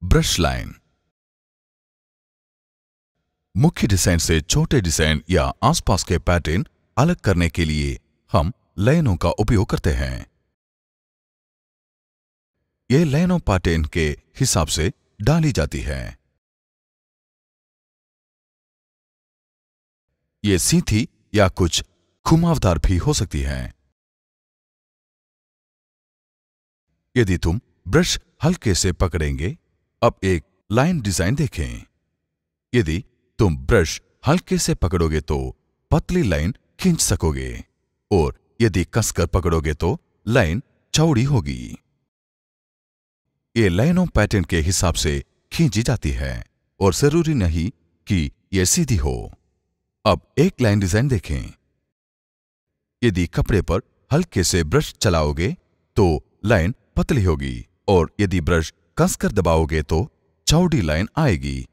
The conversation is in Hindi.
Brush line. मुख्य डिजाइन से छोटे डिजाइन या आसपास के पैटर्न अलग करने के लिए हम लाइनों का उपयोग करते हैं। ये लाइनों पैटर्न के हिसाब से डाली जाती है। ये सीधी या कुछ घुमावदार भी हो सकती है। यदि तुम ब्रश हल्के से पकड़ेंगे, अब एक लाइन डिजाइन देखें। यदि तुम ब्रश हल्के से पकड़ोगे तो पतली लाइन खींच सकोगे और यदि कसकर पकड़ोगे तो लाइन चौड़ी होगी। ये लाइनों पैटर्न के हिसाब से खींची जाती है और जरूरी नहीं कि यह सीधी हो। अब एक लाइन डिजाइन देखें। यदि कपड़े पर हल्के से ब्रश चलाओगे तो लाइन पतली होगी और यदि ब्रश कसकर दबाओगे तो चौड़ी लाइन आएगी